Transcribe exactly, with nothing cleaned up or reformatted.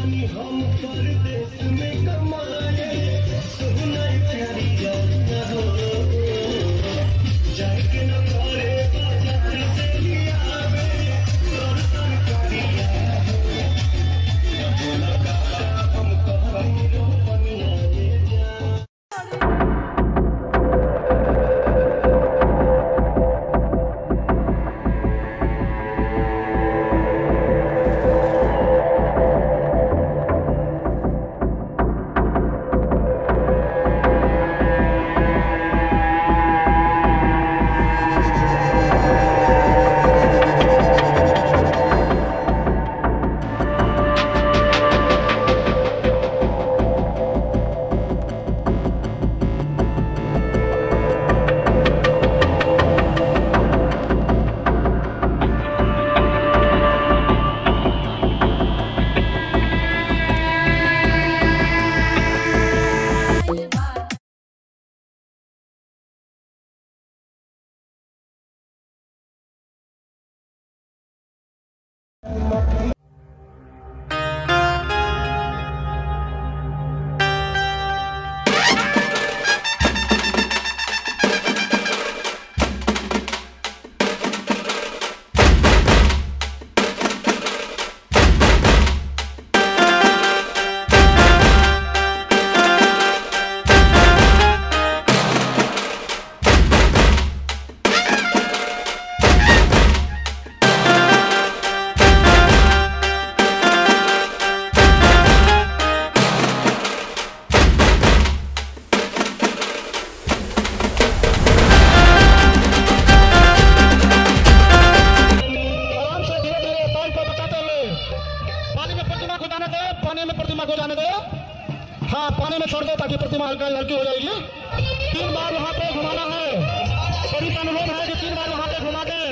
हाँ पानी में छोड़ दो ताकि प्रतिमा हल्का हल्की हो जाएगी। तीन बार वहाँ पे घुमाना है, सभी का अनुरोध है कि तीन बार वहाँ पे घुमा दे।